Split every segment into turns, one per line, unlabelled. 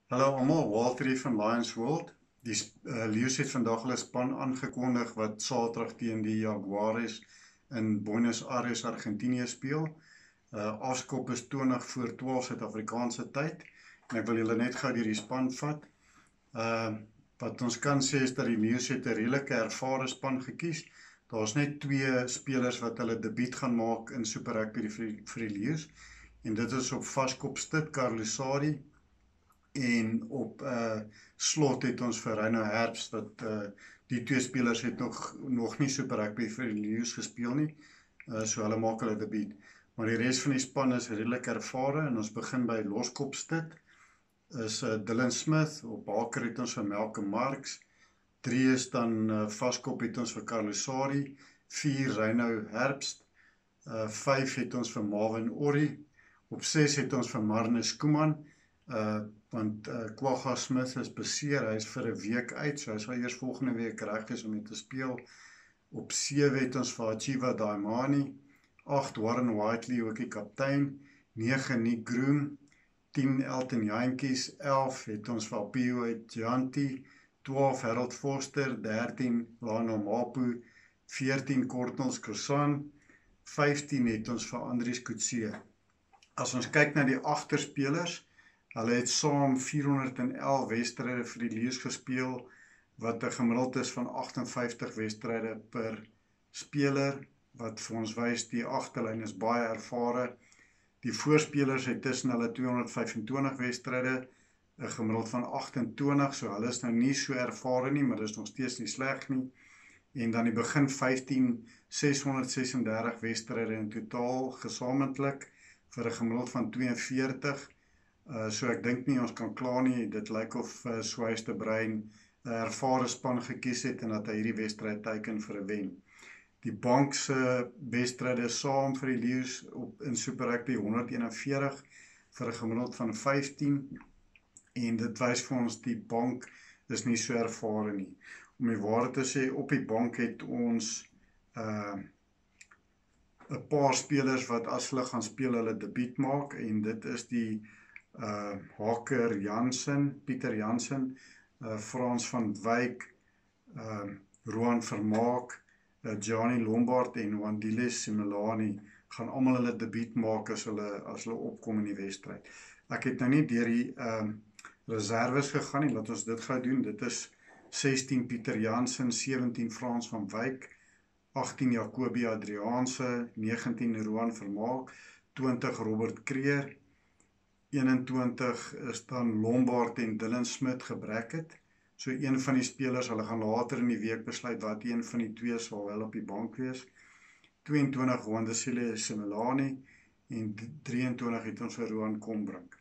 Hallo almal, Walter hier van Lions World. Die Leeu's het vandag hulle span aangekondig wat Saterdag teen die Jaguares in Buenos Aires, Argentinië speel. Afskop is 20 voor 12 Suid-Afrikaanse tyd en ek wil julle net gou deur die span vat. Wat ons kan sê is dat die Leeu's het 'n redelike ervare span gekies. Daar's net twee spelers wat hulle debuut gaan maak in Super Rugby vir die Leeu's en dit is op vaskop Stit Carlusari. En op slot het ons vir Reino Herbst, wat die twee spelers het nog nie Super Rugby vir die Leeu's gespeel nie, so hulle maak hulle debuut. Maar die res van die span is redelik ervare en ons begin by loskop Stit, is Dylan Smith, op haker het ons vir Malcolm Marx, 3 is dan vaskop het ons vir Carlusari, 4 Reino Herbst, 5 het ons vir Marvin Orrie, op 6 het ons vir Marnus Koeman, want Kwagga Smith is beseer, hy is vir 'n week uit, so hy sal eers volgende week reg is om mee te speel. Op 7 het ons vir Achiva Daimani, 8 Warren Whiteley, ook die kaptein, 9 Nick Groom, 10 Elton Jantjies, 11 het ons vir Apio Janti, 12 Harold Foster, 13 Lionel Mapu, 14 Kortnels Kosan, 15 het ons vir Andries Coetzee. As ons kyk na die agterspelers, hulle het saam 411 wedstryde vir die Leeu's gespeel, wat 'n gemiddeld is van 58 wedstryde per speler, wat vir ons wys die agterlyn is baie ervare. Die voorspelers het tussen hulle 225 wedstryde, 'n gemiddeld van 28, so hulle is nou nie so ervare nie, maar dit is nog steeds nie sleg nie. En dan die begin 15, 636 wedstryde in totaal gesamentlik, vir 'n gemiddeld van 42, so ek dink nie ons kan kla nie, dit lyk of Swys de Bruin 'n ervare span gekies het en dat hy hierdie wedstryd teiken vir 'n wen. Die bank se wedstryde saam vir die Leeu's in Super Rugby 141 vir 'n gemiddeld van 15 en dit wys vir ons die bank is nie so ervare nie. Om die waarheid te sê, op die bank het ons 'n paar spelers wat as hulle gaan speel hulle debuut maak en dit is die Haker Jansen, Pieter Jansen, Frans van Wyk, Roan Vermaak, Gianni Lombard en Wandile Simelani gaan almal hulle debuut maak as hulle opkom in die wedstryd. Ek het nou nie deur die reserves gegaan nie, laat ons dit gou doen. Dit is 16 Pieter Jansen, 17 Frans van Wyk, 18 Jacobi Adriaanse, 19 Roan Vermaak, 20 Robert Kreer, 21 is dan Lombard en Dylan Smith gebracket. So een van die spelers, hulle gaan later in die week besluit wat een van die twee sal wel op die bank wees. 22 Wandile Simelani en 23 het ons vir Roan Kombrink.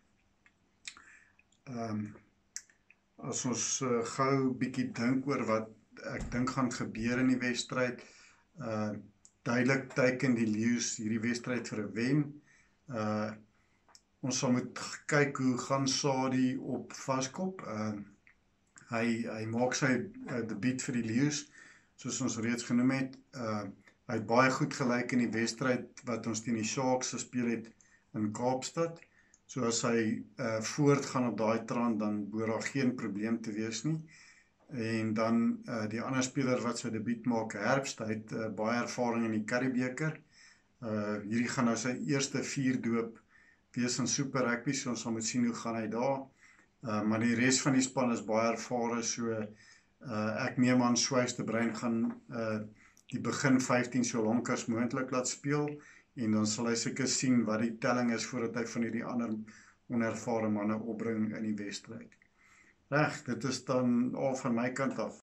As ons gou bietjie dink oor wat ek dink gaan gebeur in die wedstryd, duidelik teiken die Leeu's hierdie wedstryd vir 'n wen. Ons sal moet kyk hoe gaan Sadie op vaskop. Hy maak sy debuut vir die Leeu's, soos ons reeds genoem het. Hy het baie goed gelyk in die wedstryd wat ons teen die Sharks gespeel het in Kaapstad. So as hy voortgaan op daai trant, dan behoort daar geen probleem te wees nie. En dan die ander speler wat sy debuut maak, Herbst, hy het baie ervaring in die Curriebeeker. Hierdie gaan nou sy eerste 4 doop wees in Super Rugby, so ons sal moet sien hoe gaan hy daar. Maar die res van die span is baie ervare, so ek neem aan Swys de Bruin gaan die begin 15 so lank as moontlik laat speel, en dan sal hy seker sien wat die telling is voordat hy van hierdie ander onervare manne opbring in die wedstryd. Reg, dit is dan al van my kant af.